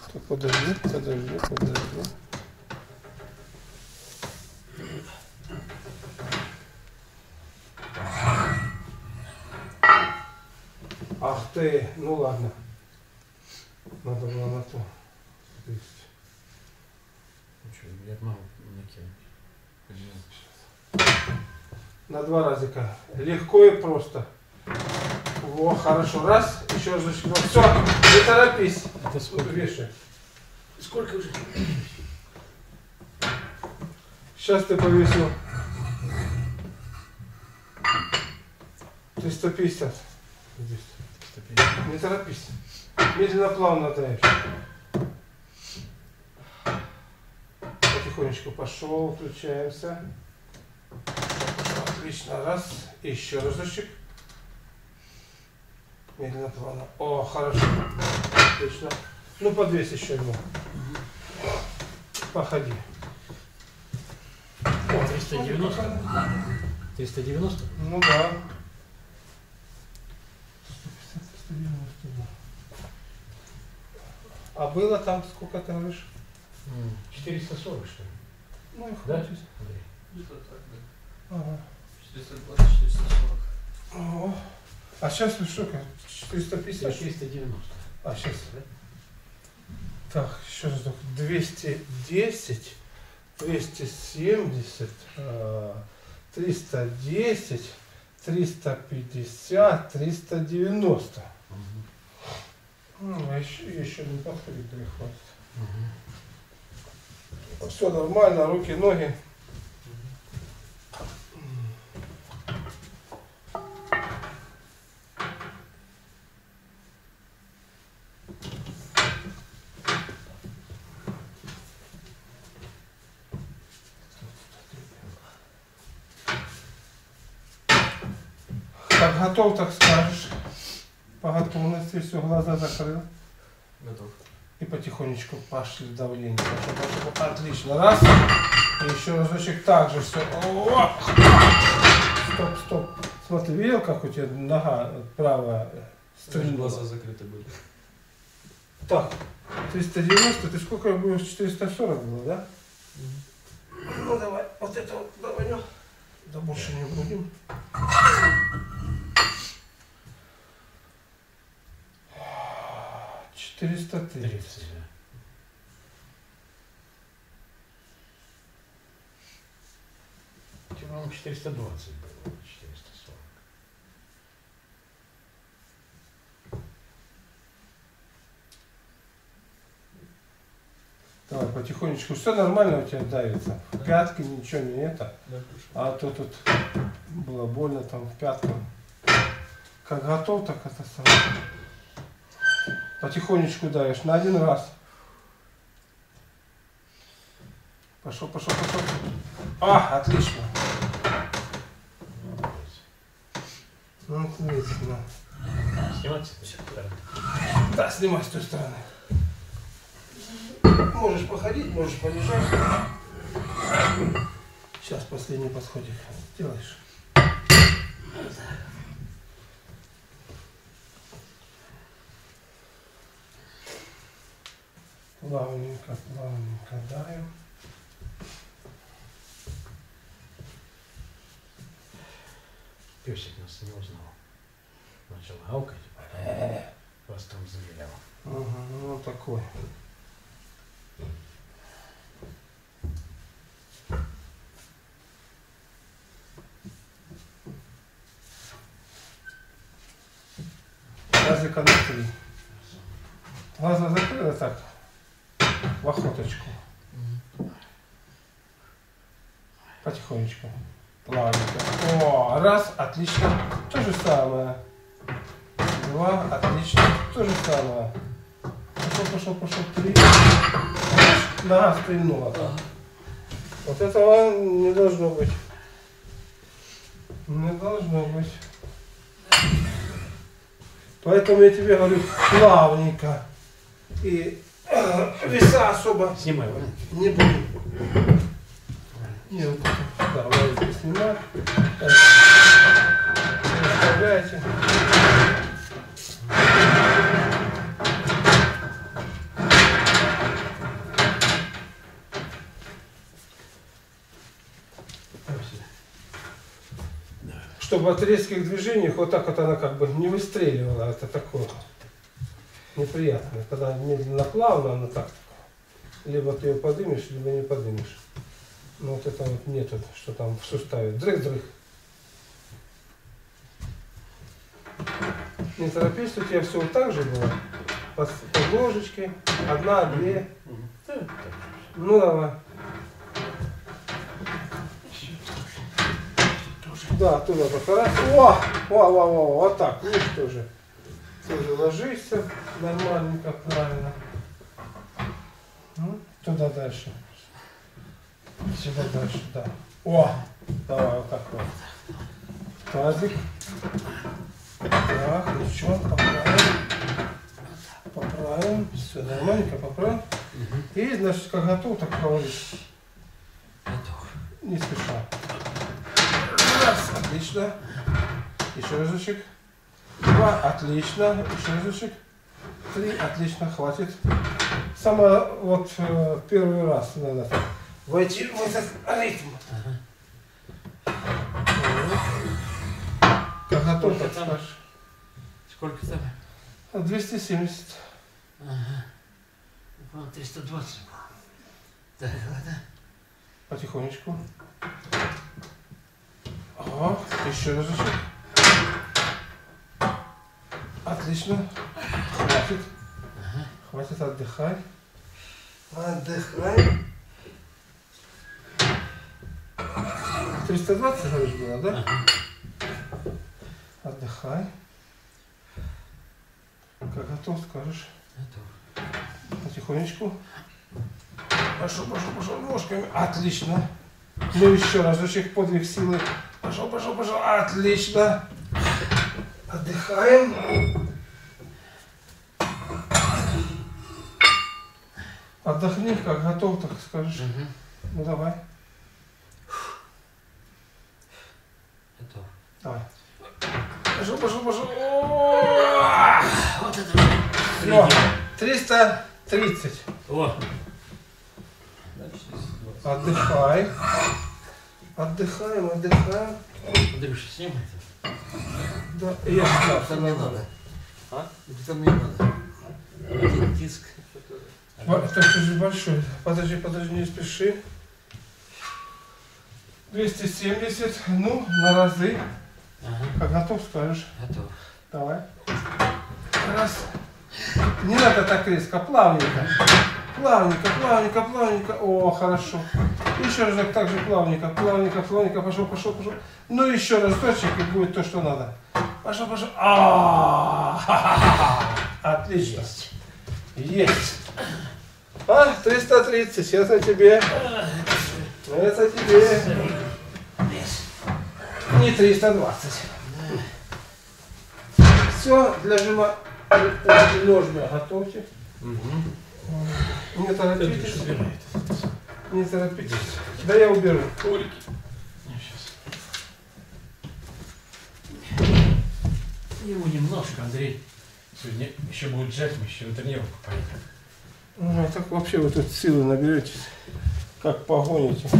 Так, подожди. Ах ты, ну ладно. Надо было на то. Ну что, я могу накинуть. На 2 разика. Легко и просто. Во, хорошо. Раз, еще раз. Все, не торопись. Это сколько? Вешай. Сколько уже? Сейчас ты повесил. 350. 150. Не торопись. Медленно, плавно даешь. Потихонечку пошел, включаемся. Отлично. Раз. Еще разочек. Медленно, плавно. О, хорошо. Отлично. Ну, подвесь еще его. Походи. О, 390. 390? Ну да. 150, 190. А было там сколько ты говоришь? 440, что ли? Ну и Да? хватит. Андрей? Где-то так, да. Ага. 420, 440. О. А сейчас сколько? 450? 490. А сейчас. Да? Так, еще раз. 210, 270, 310, 350, 390. Ну, а еще не подходит, перехватит. Все нормально, руки, ноги. Как готов, так скажешь. По готовности все, глаза закрыл. Готов. И потихонечку пошли в давление. Пошел. Отлично. Раз. И еще разочек так же все. Стоп. Смотри, видел, как у тебя нога правая стрельнула? Глаза закрыты были. Так, 390, ты сколько будешь? 440 было, да? Ну давай, вот это вот давай. Да больше не будем. Четыреста 30, да. По-моему, 420 было, 440. Давай, потихонечку. Все нормально у тебя давится. В пятки ничего не это. Да, А то тут было больно там в пятках. Как готов, так это сразу. Потихонечку даешь на 1 раз. Пошел. А, отлично. Ну, отлично. Снимать с этой стороны? Да, снимай с той стороны. Можешь походить, можешь полежать. Сейчас последний подходик делаешь. Плавненько даем. Песик нас не узнал. Начал гавкать, хвостом завилял. Ага, ну такой. Разика на 3. Глаза закрыли так, в охоточку. Потихонечку. Плавненько. О, раз, отлично. То же самое. 2, отлично. То же самое. Пошел. 3. Нога стрельнула. Вот этого не должно быть. Не должно быть. Поэтому я тебе говорю плавненько. И веса особо Снимай, Ваня. не будем. Не, вот это, да, ловите, снимать. Выставляйте. чтобы от резких движений вот так вот она как бы не выстреливала. Это такое неприятно. Когда медленно, плавно, она так. Либо ты ее подымешь, либо не подымешь. Но вот это вот метод, что там в суставе. Дрых-дрых. Не торопись, у тебя все вот так же было. Под ложечкой. Одна, две. Ну давай. Да, туда пока раз. О, вот так. Видишь, тоже. Тоже ложишься нормальненько, правильно. Ну, туда дальше. Сюда дальше, да. О, давай вот так вот. Тазик. Так, еще поправим. Поправим. Все, нормальненько поправим. И, значит, как готов, так проводишь. Готов. Не спеша. Раз, отлично. Еще разочек. Два, отлично. Еще разочек. Три, отлично, хватит. Самое вот первый раз надо войти в этот ритм. Как готов, так скажешь. Сколько там? 270. Ага. 320. Так, ладно. Потихонечку. Ага, еще разочек. Отлично. Хватит. Ага. Хватит, отдыхай. Отдыхай. 320, говоришь, было, да? Ага. Отдыхай. Как готов, скажешь. Готов. Потихонечку. Пошел, пошел, пошел ножками. Отлично. Ну еще разочек, подвиг силы. Пошел, пошел, пошел. Отлично. Отдыхаем. Отдохни, как готов, так скажешь. Угу. Ну давай. Готов. Давай. Пошел, пошел, пошел. Вот это уже. Все. 330. О. Значит, 220. Отдыхай. Отдыхаем, отдыхаем. Андрюша, снимай это. Да, я знаю, Там не надо. А? Там не надо. Один диск. Это же большой. Подожди, подожди, не спеши. 270. Ну, на разы. Ага. Как готов, скажешь. Готов. Давай. Раз. Не надо так резко, плавненько. Плавненько, плавненько, плавненько. О, хорошо. Еще раз так же плавненько, плавненько, плавненько. Пошел, пошел, пошел. Ну, еще раз точек, и будет то, что надо. Пошел, пошел. Отлично. Есть. 330. Это тебе. Это тебе. Не 320. Все, для жима ножми готовьте. Угу. Не торопитесь. Не торопитесь. Да я уберу. Коврики. Сейчас. Его немножко, Андрей. Сегодня еще будет жать, мы еще на тренировку поедем. Ну, а так вообще вы тут силы наберетесь. Как погоните.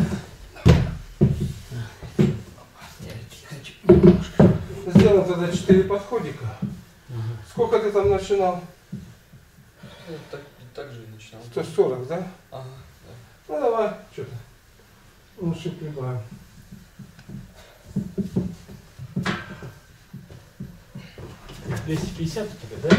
Я хочу немножко. Сделаем тогда 4 подходика. Ага. Сколько ты там начинал? Ну, так же и начинал. 140, да? Ага, Ну давай, что-то. Ну, шип прибавим. Да. 250 у тебя, да?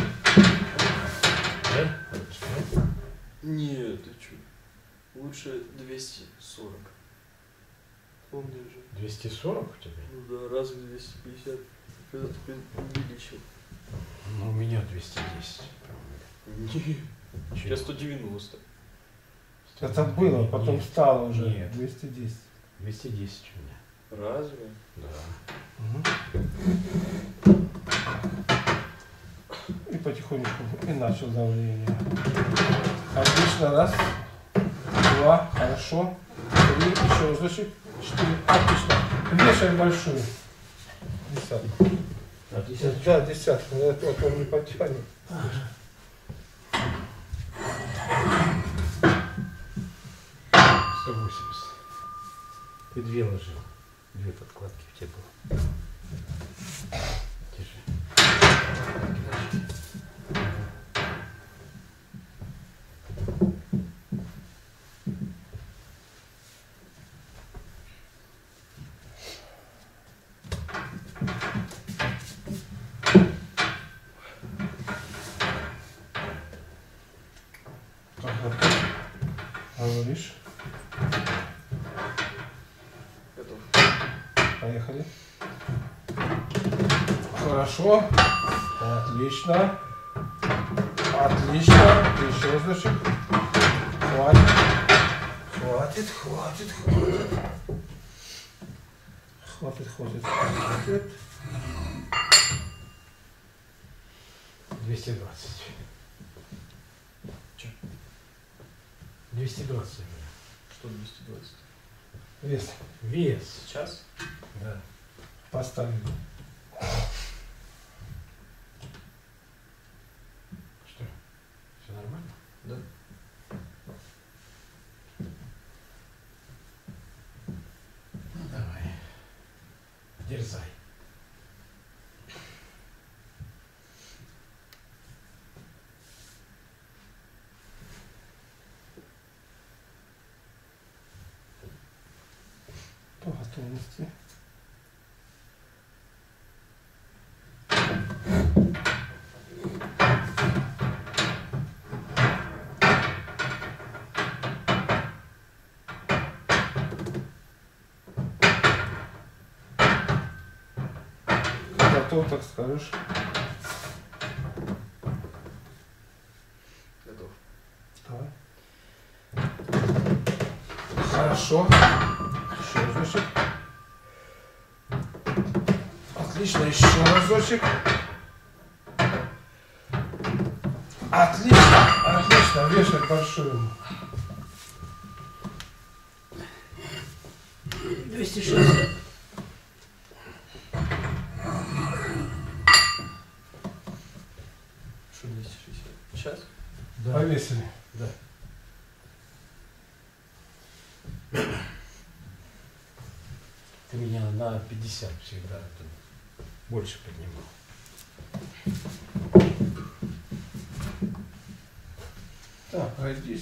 Да? да. Нет, ты чё? Лучше 240. Помнишь же. 240 у тебя? Ну да, разве 250? Когда ты увеличил? Ну, у меня 210. по-моему. Нет. У Чё? тебя 190. Это было, потом Нет. стало уже Нет. 210. 210 у меня. Разве? Да. И потихонечку и начал давление. Отлично, раз, два, хорошо, три, еще разочек, 4, отлично. Вешаем большую. Десятку. А 50? Да, десятку, вот он не потянет. Ага. 180. Ты две ложил. Две подкладки у тебя было. говоришь. Готов. Поехали. Хорошо. Отлично. Отлично. Еще воздушек. Хватит. Хватит, хватит, хватит. Хватит, хватит, хватит. 220. Че? 220. Что 220? Вес. Вес. Сейчас? Да. Поставили. Что? Все нормально? Да. Ну давай. Дерзай. По готовности. Готов, так скажешь. Готов. Давай. Хорошо. Еще разочек. Отлично, еще разочек. Отлично, отлично, вешать большую. 260. Что 260? Сейчас? Да. Повесили. Да. Ты меня на 50 всегда это больше поднимал. Так, пройдись.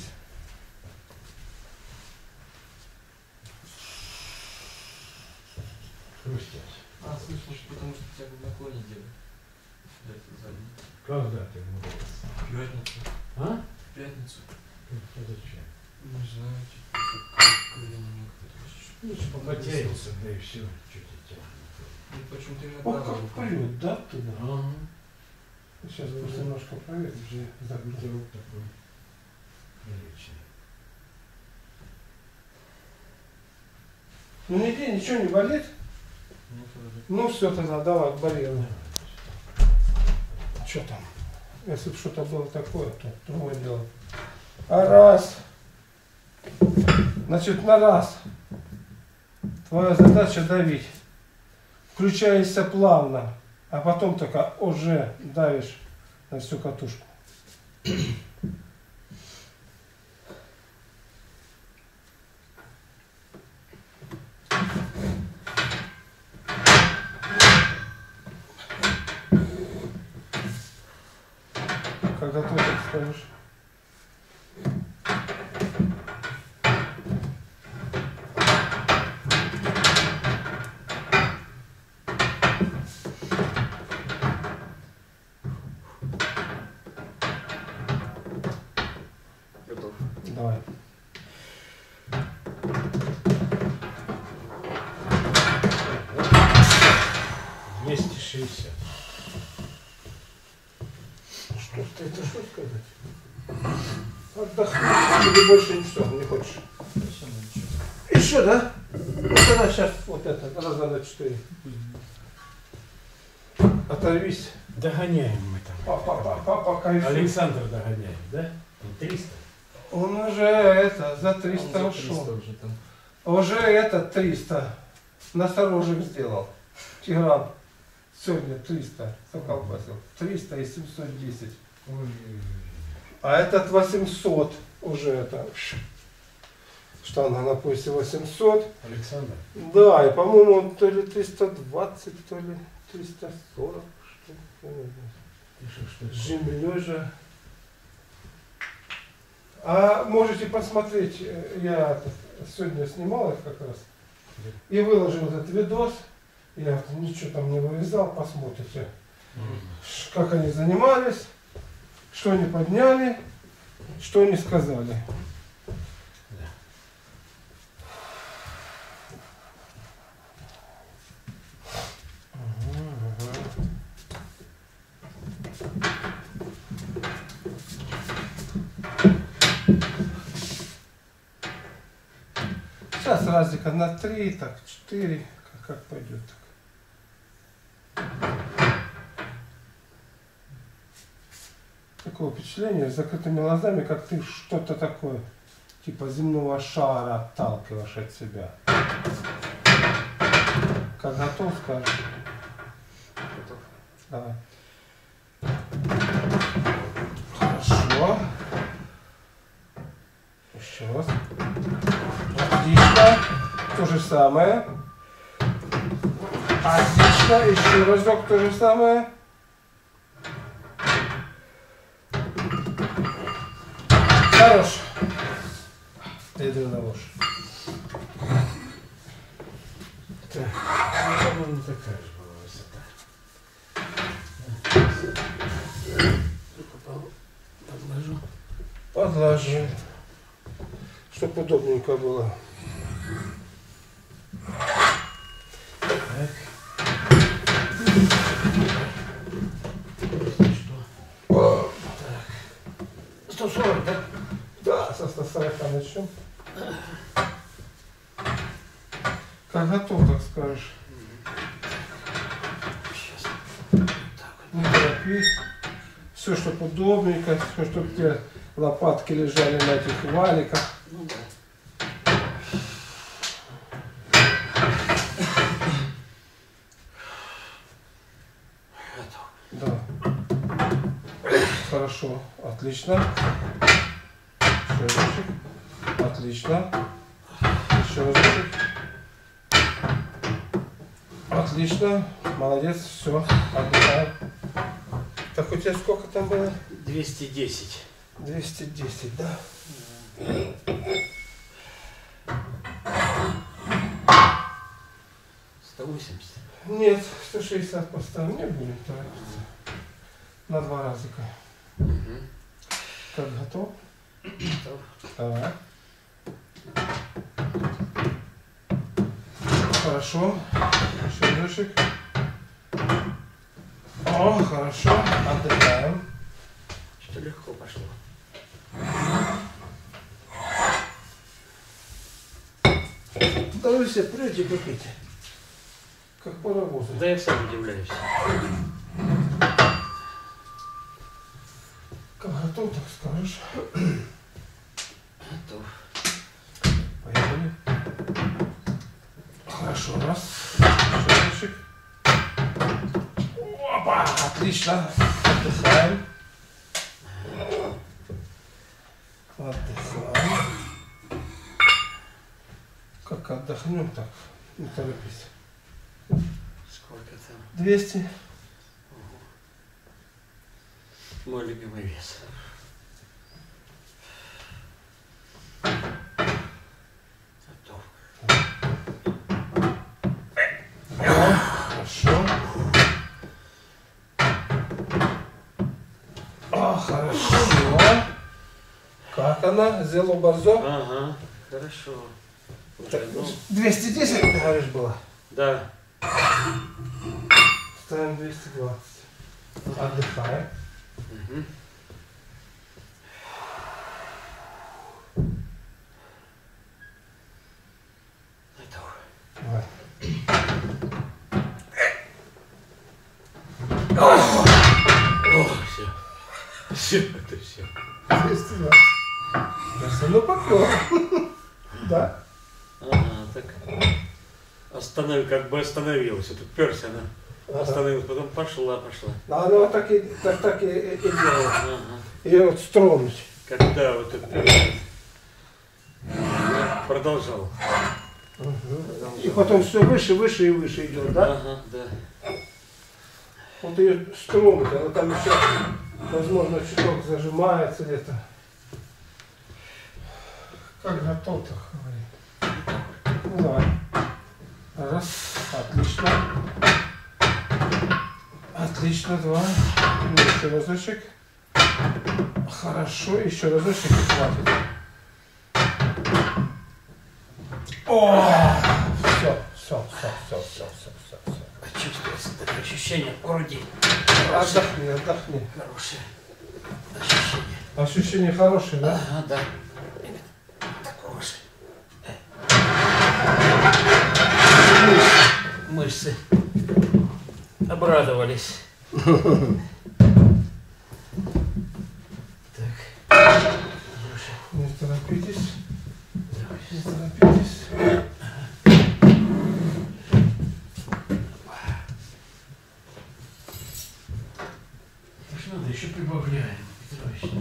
Хрустящий. А, слышно, что потому что тебя в наклоне делают. Да, это задний. Когда ты умудрился? В пятницу. А? В пятницу. Ну, зачем? Не знаю, типа, как колени некоторые. Лучше попотеется, да и все. Что тебе тянет? Ну, почему-то именно О, правая как рука. поет, да, туда? Ага. Сейчас просто немножко проверь, уже закрыл. Друг такой. Приличный. Ну нигде ничего не болит? Ну, вроде. Ну все тогда, давай к барьеру. Что там? Если бы что-то было такое, то другое дело. А раз. Значит, на раз. Твоя задача давить. Включаешься плавно, а потом только уже давишь на всю катушку. Когда ты так скажешь. Готов. Давай. $260. Что ты, это что сказать? Отдохни, или больше ничего не хочешь? Зачем ничего? Еще, да? Ну тогда сейчас вот это, раза на 4. Оторвись. Догоняем мы там. Папа, кайфуй. Александр догоняет, да? Он 300? Он уже это, за 300 Он за 300 ушел. уже там. Уже это 300. Носорожек сделал. Тигран. Сегодня 300. Заколбасил. 300 и 710. Ой. А этот 800 уже это. Штанга на поясе 800. Александр? Да, и по-моему то ли 320, то ли 340. Что? Я не знаю. Что С землей же. А можете посмотреть, я сегодня снимал их как раз и выложил этот видос. Я ничего там не вырезал, посмотрите, как они занимались, что они подняли, что они сказали. Да. разика на 3, так, 4, как пойдет так. Такое впечатление, с закрытыми глазами, как ты что-то такое, типа земного шара отталкиваешь от себя. Как готов, скажешь? Готов. Давай. Хорошо. Еще раз. Отлично. То же самое. Отлично. Еще разок то же самое. Хорош. Иду на ложь. Так, ну, по-моему, такая же была высота. Подложу. Подложи. Чтоб удобненько было. Так. О, Так. 140, да? да, со 140 начнем. Как готов, так скажешь. Сейчас. Так вот. Не торопись. Все, чтобы удобненько, все, чтобы те лопатки лежали на этих валиках. Ну да. Готов. Да. Хорошо. Отлично. Еще разочек. Отлично. Еще разочек. Отлично. Молодец. Все. Отдыхаем. Так, у тебя сколько там было? 210. 210, да? Нет, 160 поставим, не будем торопиться. На 2 разика. Угу. Как готов? Готов. Давай. Хорошо. Еще разочек. О, хорошо. Отдыхаем. Что легко пошло. Да вы все прете купите. Как паровозы. Да я сам удивляюсь. Как готов, так скажешь. Готов. Поехали. Хорошо, раз. Еще разочек. Опа, отлично. Отдыхаем. Отдыхаем. Как отдохнем, так не торопись. Сколько там? 200. Мой любимый вес. Готов. Хорошо. Хорошо. Как она? Зело борзо? Ага, хорошо. Так, Уже, ну, 210, ты говоришь, было? да. Ставим 220. Отдыхаем. Угу. Готов. Давай. О, все. Все, это все. 220. Ну, попёр. Да? Ага, так. Как бы остановилась. Вот перся она. Ага. Остановилась, потом пошла. А она вот так и делает. Ага. Ее вот стронуть. Когда вот это перся. Продолжал. И потом все выше и выше идет, да? Ага, да. Вот ее стронуть, она там еще, возможно, чуток зажимается где-то. Как готов-то, говори. Ну, давай. Раз. Отлично. Отлично, два. Еще разочек. Хорошо, еще разочек и хватит. О! Все. Чувствуется такое ощущение в груди. Отдохни. Хорошее ощущение. Ощущение хорошее, да? Ага, да. Именно такого же. мышцы обрадовались. Так. Не торопитесь. Не торопитесь. Так что надо еще прибавляем, Петрович.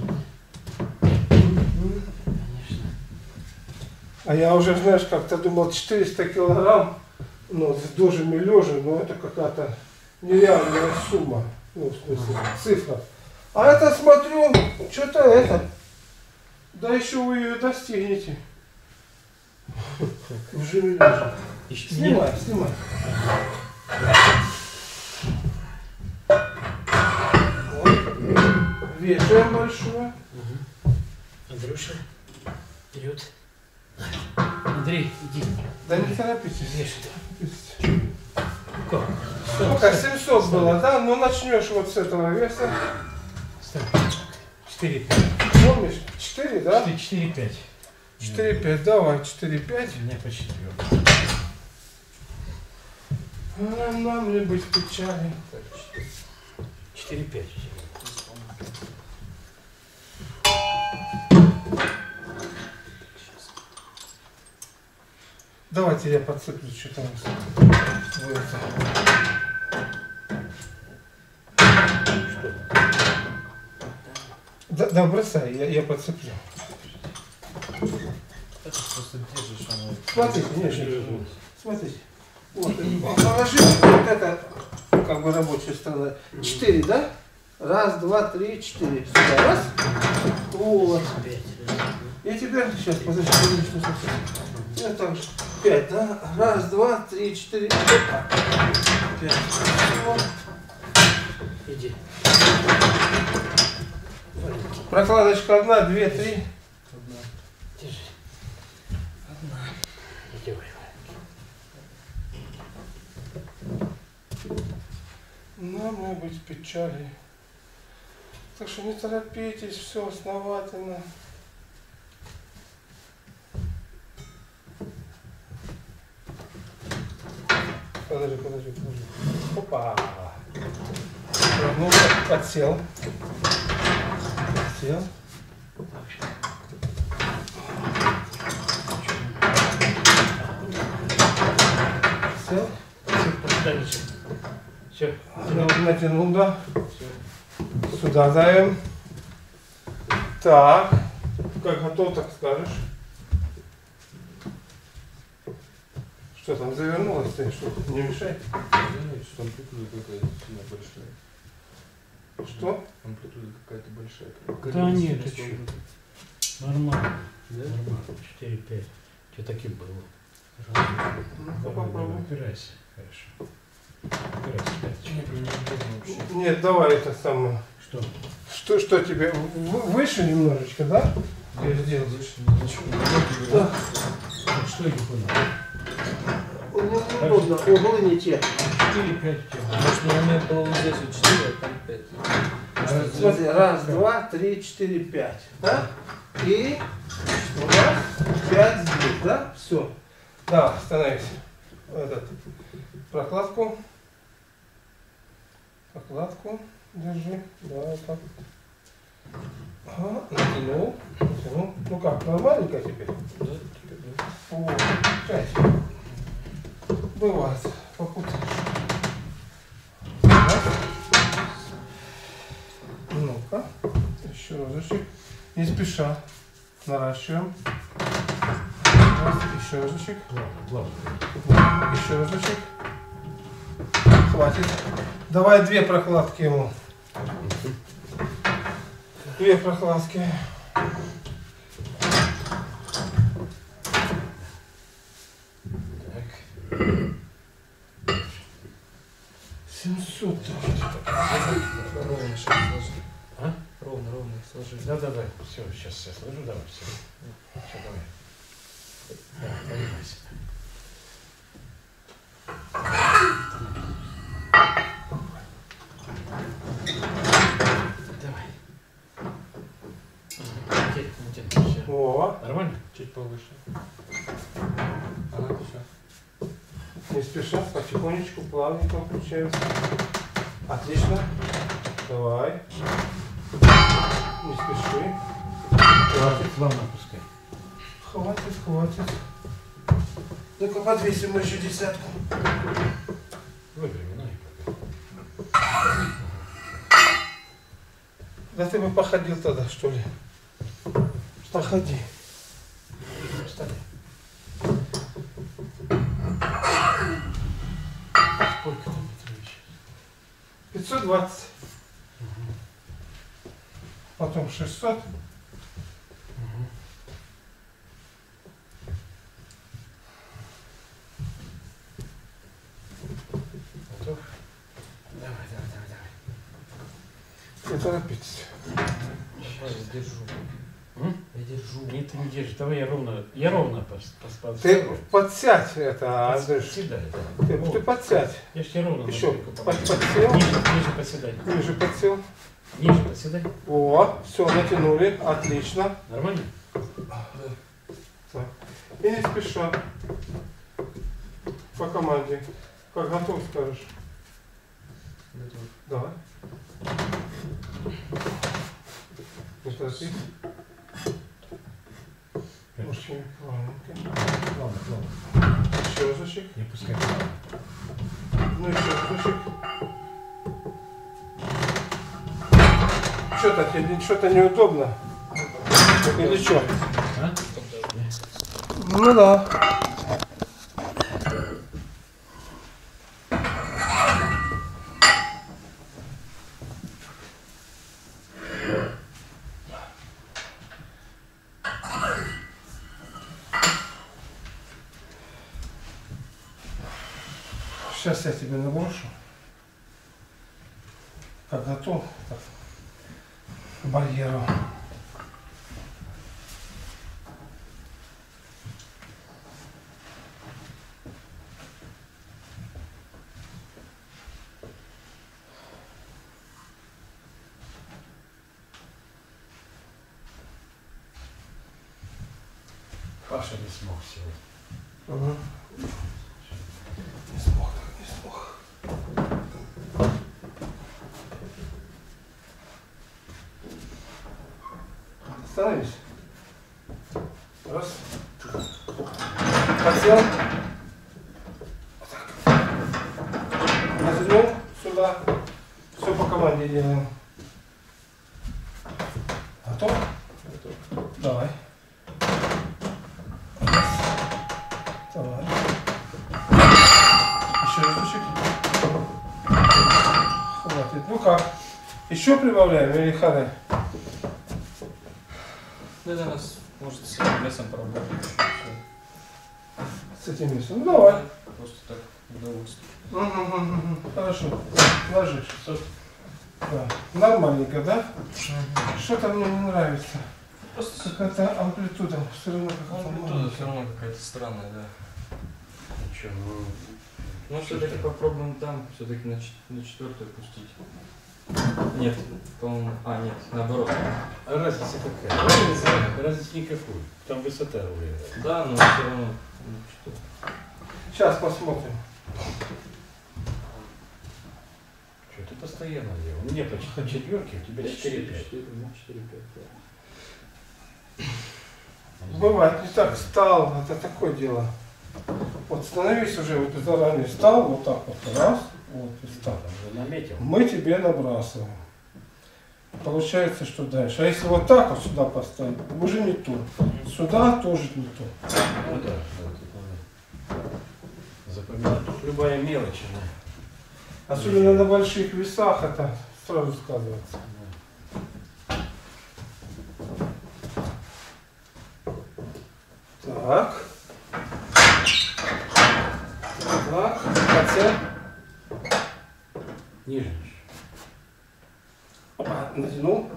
Конечно. А я уже, знаешь, как-то думал 400 килограмм, ну, с дожами лежа, но это какая-то нереальная сумма, ну, в смысле, цифра. А это, смотрю, что-то это, да еще вы ее достигнете. В жире лежа. Снимай, снимай. Вот. Вешаем большое. Андрюша, вперед. Андрей, иди. Да не торопитесь. Вешай. Как? Сколько? 700 было, да? Ну начнешь вот с этого веса. Ставь. 4-5. Помнишь? 4, да? 4-5. 4-5, давай, 4-5. У меня по 4. Нам не быть печали. 4-5. Давайте я подцеплю, что там будет. Да, бросай, я подцеплю. Это просто держишь, оно... Смотрите, не, смотрите. Вот, положи вот это, как бы рабочая сторона. 4, да? Раз, два, три, 4. Сюда, раз. Вот. И теперь, сейчас, подожди, что совсем. Я так же. 5, да? Раз, два, три, 4. 5. Вот. Иди. Прокладочка 1, 2, 3. Держи. Одна. Делай. Нам не быть печали. Так что не торопитесь, все основательно. Подожди. Опа. Ну, подсел. Подсел. Подсел. Дальше. Все. Натянул, да. Сюда давим. Так. Как готов, так скажешь. Что там завернулось? Ты что, не мешай? Что амплитуда какая-то сильно большая. Что? Амплитуда какая-то большая. Да нет, ты чё? Нормально. Да? Нормально. 4-5. Что таки было? Ну, попробуй. Опирайся. Хорошо. Опирайся. Пяточка. Нет, давай это самое. Что? Что тебе? Выше немножечко, да? Я сделал. Да. Так, что это было? Удобно, углы не те. 4-5 у тебя. Может, у меня было вот здесь вот 4, а там 5. Смотри, раз, два, три, 4, 5. Да? И раз, 5 здесь, да? Все. Да, становись. Этот. Прокладку. Прокладку держи. Да, вот так. Ага, натянул. Ну как, нормальненько теперь? Да, теперь да. Вот, 5. Бывает, попутаешь. Раз. Ну-ка, еще разочек. Не спеша. Наращиваем. Раз, еще разочек. Главное. Еще разочек. Хватит. Давай 2 прокладки ему. 2 прокладки. Так. 700. Ровно сейчас сложи. А? Ровно их сложи. Да. Все, сейчас я сложу. Давай, все. Все, давай. Да, поднимайся. Давай. Натяни. Все. О, Нормально? Чуть повыше. Ага, все. Не спеша, потихонечку, плавненько включаемся. Отлично. Давай. Не спеши. Хватит, плавно опускай. Хватит. Ну-ка, подвесим мы еще десятку. Выпрями ноги пока. Да ты бы походил тогда, что ли? Походи. Встань. Сколько там Петрович? 520. Потом 600. Готов? Давай. Не торопитесь. Я держу. Я держу. Нет, ты не держишь. Давай я ровно поставлю. Ты подсядь это, Андрюш. Седай, да. Ты подсядь. Я ж тебе ровно. Еще ножку подсел. Ниже поседай. Ниже подсел. Ниже поседай. О, все, натянули. Отлично. Нормально? Так. И не спеша. По команде. Как готов скажешь. Готов. Давай. Не торопись. Очень плавненько. Плавно. Еще разочек. Не пускай. Ну еще разочек. Что-то тебе что-то неудобно. Или что? А? Ну да. Сейчас я тебе наброшу. Как готов, так, к барьеру. Паша не смог сегодня. Угу. Не смог. Остановись. Раз. Подсел. Вот так. Натянул сюда. Все по команде делаем. Готов? Готов. Давай. Давай. Еще разочек. Хватит. Ну как? Еще прибавляем или ханы? Да, нас может с этим весом поработать. С этим весом. Ну давай. Просто так, удовольствие. Хорошо. Ложишь. Да. Нормальненько, да? Что-то мне не нравится. Просто Какая-то амплитуда. Все равно какая-то амплитуда маленькая. все равно какая-то странная, да. Ничего, Ну все-таки попробуем там, все-таки на четвертую пустить. Нет, по-моему. А, нет, наоборот. А разница какая? Разницы никакой. Там высота влияет. Да, но все равно. Что? Сейчас посмотрим. Что ты постоянно делал? У меня по четверке, у тебя 4-5. 4-5. Бывает, не так встал, это такое дело. Вот становись уже, вот ты заранее встал, вот так вот, раз, вот и встал. Там же наметил. Мы тебе набрасываем. Получается, что дальше. А если вот так вот сюда поставить, уже не то. Сюда тоже не то. Ну да, тут надо запоминать. Тут любая мелочь, она. Особенно на больших весах это сразу сказывается. Так. Так. Подсел. Ниже. Опа, натянул.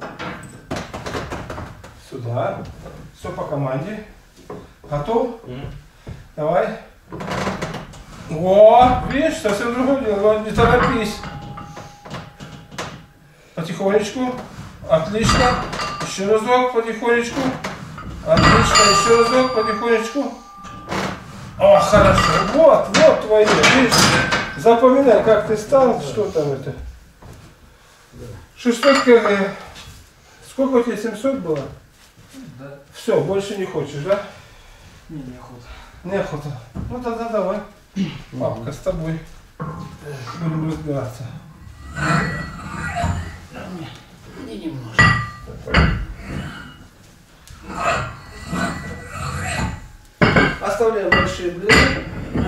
Сюда. Все по команде. Готов? Давай. О, видишь, совсем другое дело. Не торопись. Потихонечку. Отлично. Еще разок потихонечку. Отлично. Еще разок потихонечку. О, хорошо. Вот твои. Видишь, запоминай, как ты стал, что там это. 600 кг. Сколько у тебя, 700 было? Да. Все, больше не хочешь, да? Неохота. Неохота. Ну тогда давай. Папка, с тобой. Будем разбираться. Не немножко. Оставляем большие блины.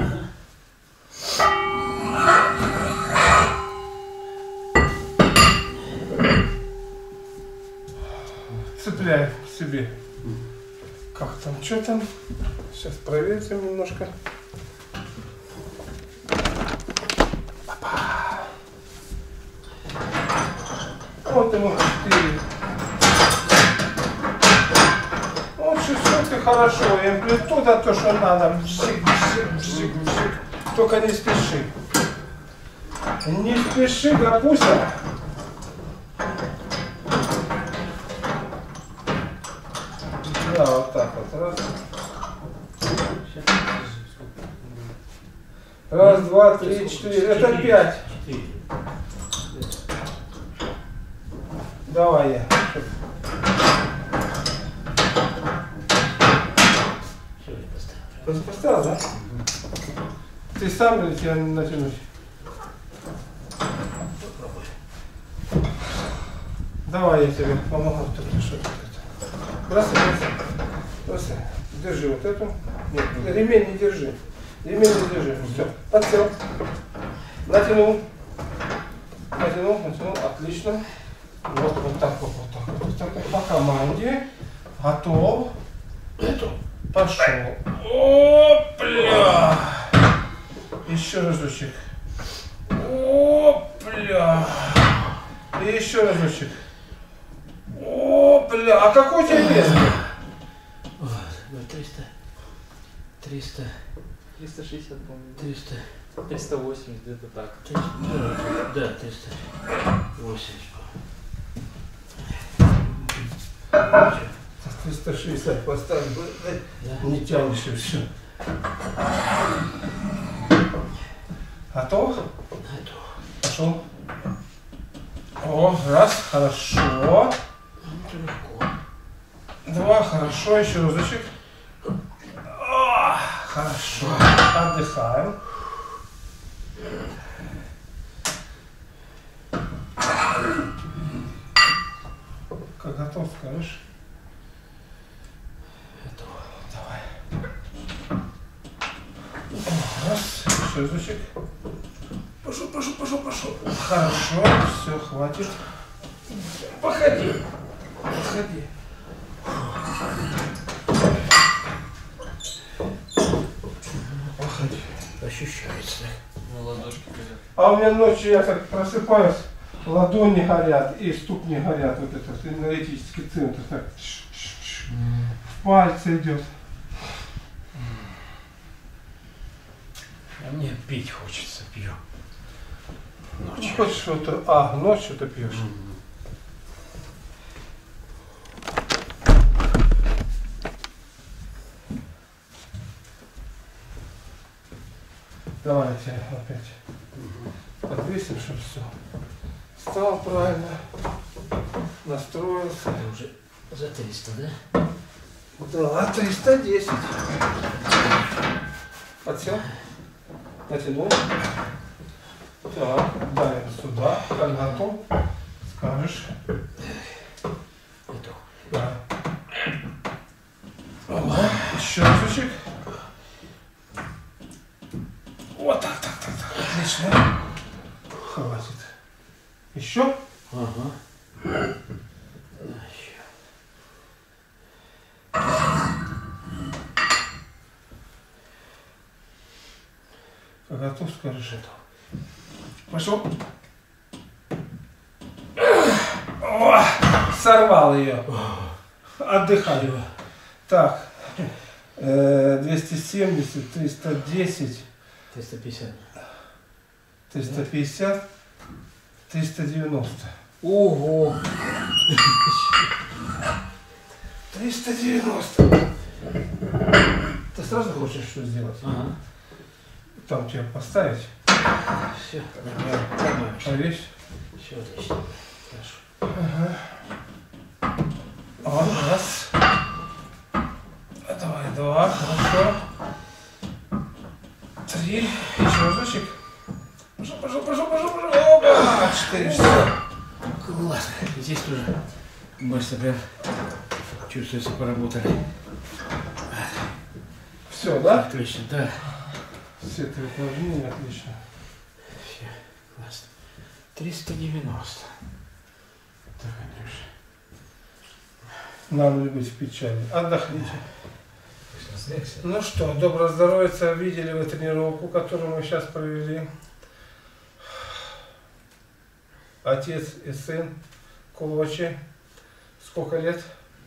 Цепляем к себе. Как там, что там? Сейчас проверим немножко. Опа. Вот ему 4. Вот 600 и хорошо. И амплитуда то, что надо. Бжик, бжик, бжик, бжик. Только не спеши. Не спеши, Гапуся. Да, вот так вот. Раз. Раз, два, три, четыре. Это 5. 4. Давай я. Все, я поставил. Поставил, да? Ты сам или тебя натянуть? Попробуй. Давай я тебе помогу. Что-то. Бросай. Бросай. Держи вот эту. Нет, ремень не держи. Ремень не держи. Все. Подсел. Натянул. Натянул. Отлично. Вот так. Вот так. По команде. Готов. Готов. Пошел. Опля. Еще разочек. Опля. И еще разочек. Опля. А какой у тебя вес? 300. 300. 360, по-моему. 300. 380, где-то так. 300. Да, 380. 360 поставь. Да. Не тянешь и все. Готов? Готов. Пошел. О, раз, хорошо. Легко. Два, хорошо, еще разочек. О, хорошо. Отдыхаем. Как готов, скажешь? Готов. Давай. Раз, еще разочек. Пошел. Хорошо, все, хватит. Походи. Ощущается. Ну, ладошки горят. А у меня ночью я так просыпаюсь, ладони горят и ступни горят. Вот этот энергетический центр. Так. В пальцы идет. А мне пить хочется, пью. Ночью. Хочешь что-то? А, ночью ты пьешь. Давай я тебя опять подвесим, чтобы все. Встал правильно, настроился. Это уже за 300, да? Да, 310. Подсел. Натянул. Так, давим сюда. Как готов? Скажешь. Готов. Да. Ага. Еще разочек. Вот так. Отлично. Хватит. Еще? Ага. Как готов, скажешь. Пошел. О, сорвал ее. Отдыхаю. Так. 270, 310, 350. 350, 390. Ого! 390. Ты сразу хочешь что сделать? Ага. Там тебя поставить? Все, нормально. Повесь. Все отлично. Хорошо. Ага. Раз. Давай, два. Хорошо. 3. Еще разочек. Пошел. Опа! 4. Все. Класс. Здесь тоже мышцы прям чувствуется, поработали. Все, да? Отлично, да. Все твои упражнения отлично. Все, классно. 390. Так, Андрюша. Надо ли быть в печали. Отдохните. Разлегся. Ну что, доброго здоровья. Видели вы тренировку, которую мы сейчас провели. Отец и сын Кулачи. Сколько лет?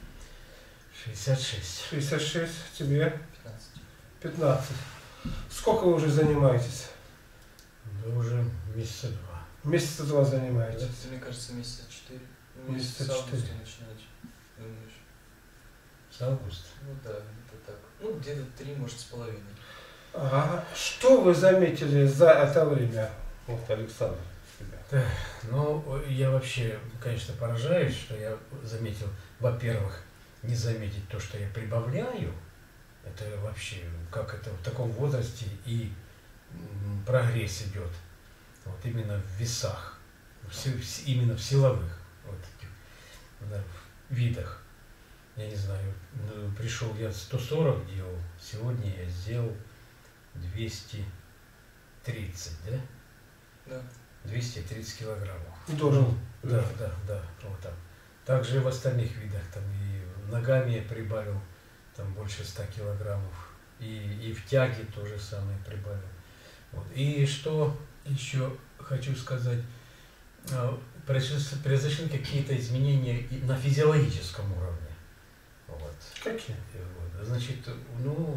66. 66. Тебе? 15. 15. Сколько вы уже занимаетесь? Да уже месяца 2. Месяца 2 занимаетесь. Это, мне кажется, месяца 4. Месяца С августа 4. начинать. Думаешь? С августа. Ну да, это так. Ну, где-то 3, может, с половиной. Ага. Что вы заметили за это время? Вот, Александр. Да, ну, я вообще, конечно, поражаюсь, что я заметил, во-первых, не заметить то, что я прибавляю, это вообще, как это в таком возрасте и прогресс идет, вот именно в весах, именно в силовых вот этих, да, видах. Я не знаю, пришел я 140 делал, сегодня я сделал 230, да? Да. 230 килограммов. Здорово. Да, вот так. Также в остальных видах, там и ногами я прибавил там больше 100 килограммов, и в тяге то же самое прибавил. Вот. И что еще хочу сказать, произошли какие-то изменения и на физиологическом уровне. Вот. Какие? Вот. Значит, ну,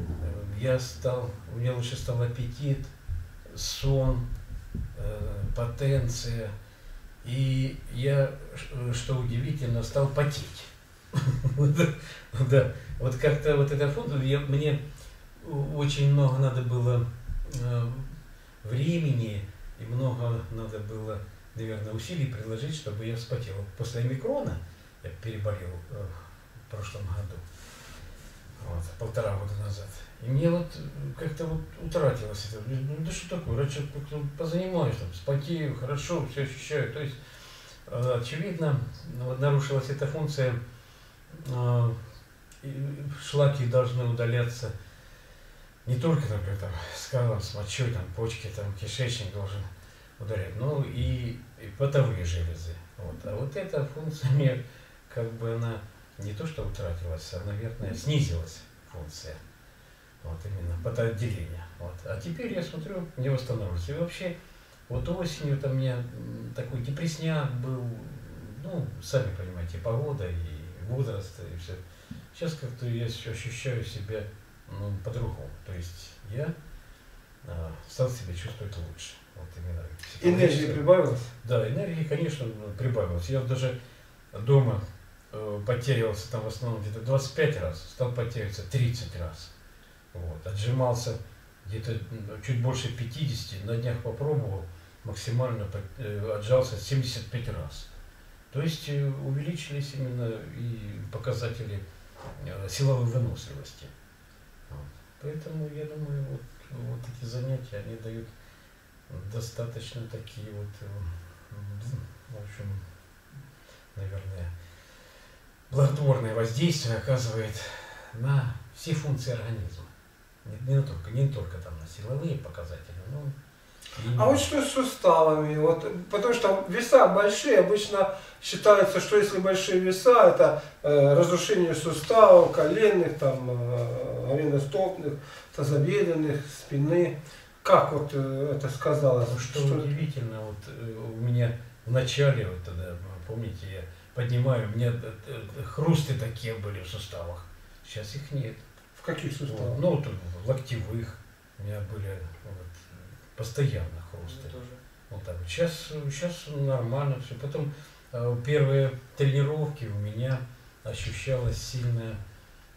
у меня лучше стал аппетит, сон, потенция, и я, что удивительно, стал потеть. Да, вот как-то вот это фото, мне очень много надо было времени и много надо было, наверное, усилий приложить, чтобы я вспотел. После омикрона я переболел в прошлом году, вот, 1,5 года назад. И мне вот как-то вот утратилось это. Ну да что такое, раньше позанимаюсь, там, спотею, хорошо, все ощущаю. То есть, очевидно, вот, нарушилась эта функция, шлаки должны удаляться не только, например, там, с калом, с мочой, там, почки, там, кишечник должен удалять, но и потовые железы. Вот. А вот эта функция мне, как бы, она не то что утратилась, а, наверное, снизилась функция. Вот именно, потоотделение. Вот. А теперь я смотрю, не восстанавливается. И вообще, вот осенью там у меня такой депрессняк был, ну, сами понимаете, погода и возраст, и все. Сейчас как-то я ощущаю себя, ну, по-другому. То есть я стал себя чувствовать лучше. Вот именно. Энергии прибавилось? Да, энергии, конечно, прибавилось. Я даже дома потерялся там в основном где-то 25 раз, стал потеряться 30 раз. Вот. Отжимался где-то чуть больше 50, на днях попробовал, максимально отжался 75 раз. То есть увеличились именно и показатели силовой выносливости. Вот. Поэтому я думаю, вот эти занятия, они дают достаточно такие вот, в общем, наверное, благотворное воздействие оказывает на все функции организма. Не только там на силовые показатели, но А вот что с суставами? Вот, потому что веса большие, обычно считается, что если большие веса, это разрушение суставов, коленных, там, голеностопных, тазобедренных, спины. Как вот это сказалось? Ну, что удивительно, вот у меня в начале, вот тогда, помните, я поднимаю, у меня хрусты такие были в суставах, сейчас их нет. В каких суставах? Вот, ну, вот, локтевых у меня были вот, постоянно хрусты. Вот так. Сейчас нормально все. Потом первые тренировки у меня ощущалась сильная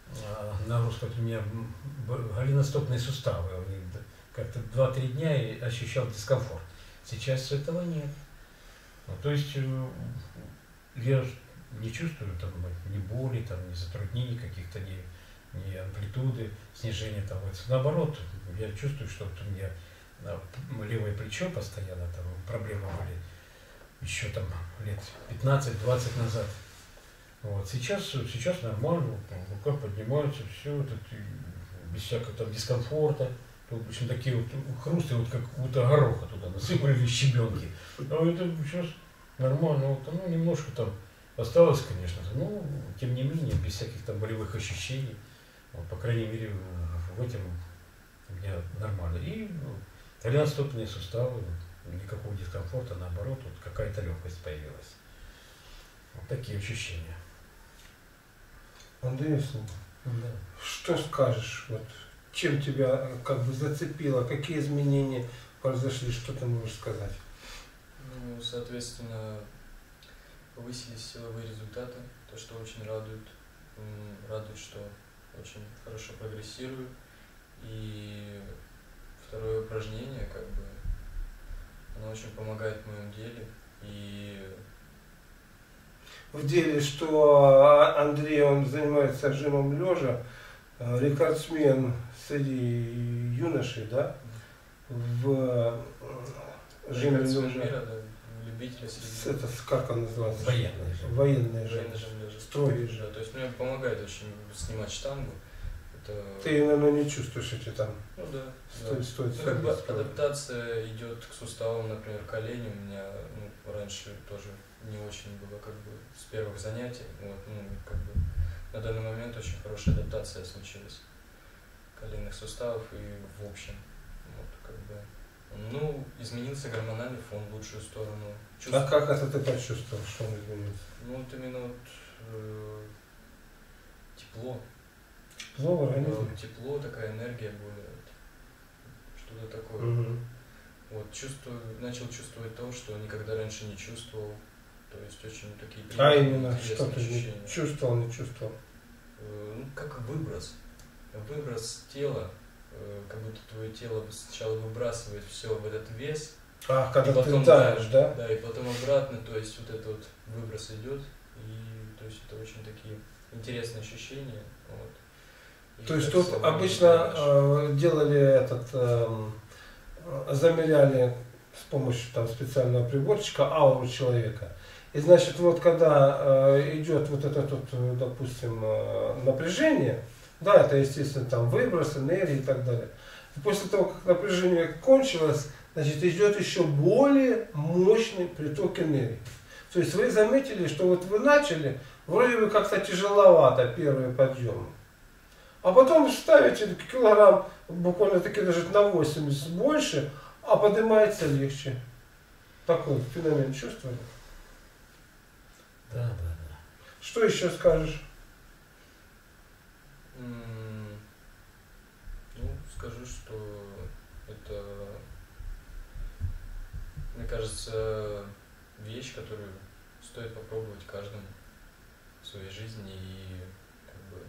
нагрузка, вот у меня голеностопные суставы. Как-то 2-3 дня и ощущал дискомфорт. Сейчас этого нет. Ну, то есть я не чувствую там ни боли, там, ни затруднений каких-то, ни амплитуды снижения. Там. Вот, наоборот, я чувствую, что вот у меня левое плечо постоянно, там проблемы были еще там лет 15-20 назад. Вот. Сейчас нормально, рука поднимается, все, без всякого там дискомфорта. Тут, в общем, такие вот хрусты, вот как будто гороха туда насыпали щебенки. Но это сейчас нормально, вот, ну, немножко там осталось, конечно, но тем не менее, без всяких там болевых ощущений. Вот, по крайней мере, в этом у меня нормально. И голеностопные суставы, никакого дискомфорта, наоборот, вот какая-то легкость появилась. Вот такие ощущения. Андрей, Да. что скажешь? Вот, чем тебя как бы зацепило? Какие изменения произошли? Что ты можешь сказать? Ну, соответственно, повысились силовые результаты, то, что очень радует. Радует, что очень хорошо прогрессирую. И второе упражнение, как бы, оно очень помогает в моем деле. И В деле, что Андрей, он занимается жимом лежа, рекордсмен среди юношей, да, в жиме рекордсмен лежа. мира, да, любителя среди Это как он называется? Военный жим. Военный жим. военный жим лежа. Строгий жим. Да, то есть мне помогает очень снимать штангу. Это, Ты, наверное, не чувствуешь эти там. ну да, Стоит, да. стоит, Ну, как бы стоит. адаптация идет к суставам, например, колени. У меня раньше тоже не очень было как бы с первых занятий. Вот, как бы на данный момент очень хорошая адаптация случилась коленных суставов и в общем. Вот, как бы, изменился гормональный фон в лучшую сторону. А как это ты почувствовал, что он изменился? Ну, вот именно вот, тепло. Тепло в организме? Тепло, такая энергия более. Что-то такое. Мгм. Вот, начал чувствовать то, что никогда раньше не чувствовал. То есть очень такие А приятные, именно, интересные что ты ощущения. не чувствовал, не чувствовал? Как выброс. Выброс тела, как будто твое тело сначала выбрасывает все в этот вес, А, когда и потом, ты таешь, да? Да, и потом обратно, то есть вот этот вот выброс идет, и то есть это очень такие интересные ощущения. Вот. И То есть так тут словами не обычно передашь. делали замеряли с помощью там специального приборчика ауру человека. И значит, вот когда идет вот это вот, допустим, напряжение, да, это естественно там выброс энергии и так далее. И после того, как напряжение кончилось, значит, идет еще более мощный приток энергии. То есть вы заметили, что вот вы начали, вроде бы как-то тяжеловато первые подъемы. А потом ставите килограмм, буквально таки даже на 80 больше, а поднимается легче. Такой феномен чувствовали? Да. Что еще скажешь? Скажу, что это, мне кажется, вещь, которую стоит попробовать каждому в своей жизни, и как бы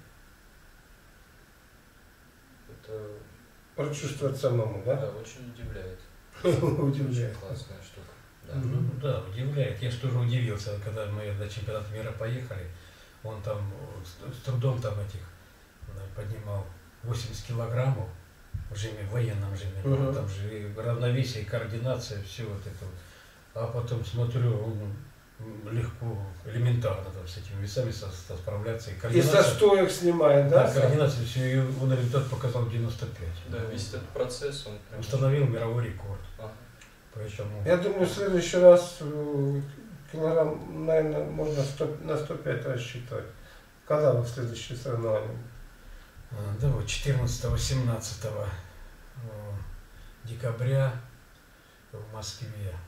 это Прочувствовать самому, да? да, очень удивляет. Удивляет. Очень классная штука. Да. Мгм. Ну, да, удивляет. Я же тоже удивился, когда мы на чемпионат мира поехали. Он там с трудом там поднимал 80 килограммов в жиме, в военном жиме. Мгм. Там же и равновесие, и координация, все вот это вот. А потом смотрю, он легко, элементарно там с этими весами справляться. И И со координация, стоек снимает, да? да, координация, все, и он результат показал 95. Да, весь этот процесс, он прям... Установил мировой рекорд. Ага. Поэтому Я думаю, в следующий раз килограмм, наверное, можно на 105 рассчитывать. Когда вы в следующее соревнование? да, вот 14-18 декабря в Москве.